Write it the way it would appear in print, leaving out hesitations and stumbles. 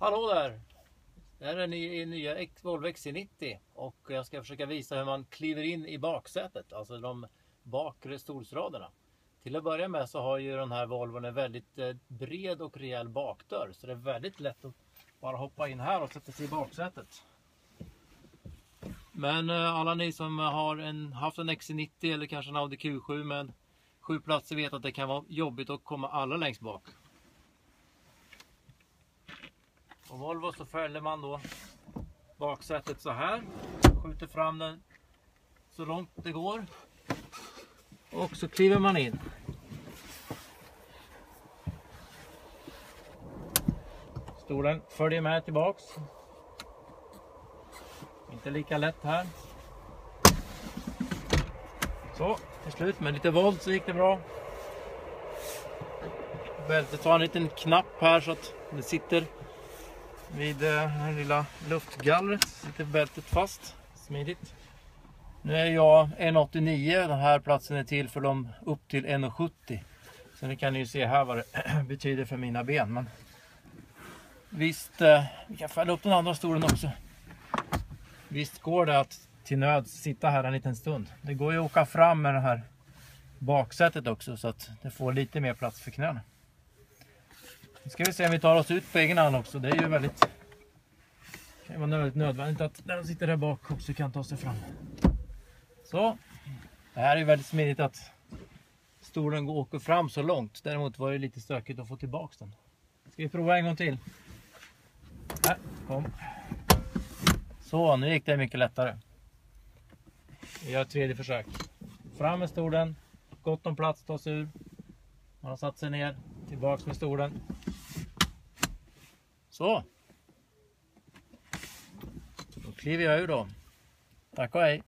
Hallå där! Det här är nya Volvo XC90 och jag ska försöka visa hur man kliver in i baksätet, alltså de bakre stolsraderna. Till att börja med så har ju den här Volvon en väldigt bred och rejäl bakdörr, så det är väldigt lätt att bara hoppa in här och sätta sig i baksätet. Men alla ni som har haft en XC90 eller kanske en Audi Q7 med 7 platser vet att det kan vara jobbigt att komma alla längst bak. På Volvo så fäller man då baksätet så här, skjuter fram den så långt det går och så kliver man in. Stolen följer med tillbaks. Inte lika lätt här. Så, till slut med lite våld så gick det bra. Bältet har en liten knapp här så att det sitter vid det lilla luftgallret, sitter bältet fast, smidigt. Nu är jag 1,89, den här platsen är till för dem upp till 1,70. Så ni kan ju se här vad det betyder för mina ben. Men visst, vi kan fälla upp den andra stolen också. Visst går det att till nöd sitta här en liten stund. Det går ju att åka fram med det här baksätet också så att det får lite mer plats för knäna. Nu ska vi se om vi tar oss ut på egen hand också. Det är ju väldigt nödvändigt att den sitter där bak också kan ta sig fram. Så, det här är väldigt smidigt att stolen åker fram så långt. Däremot var det lite stökigt att få tillbaka den. Ska vi prova en gång till? Här, kom. Så, nu gick det mycket lättare. Vi gör ett tredje försök. Fram med stolen, gott om plats, ta sig ur. Man har satt sig ner, tillbaks med stolen. Så. Då kliver jag ur då. Tack och hej.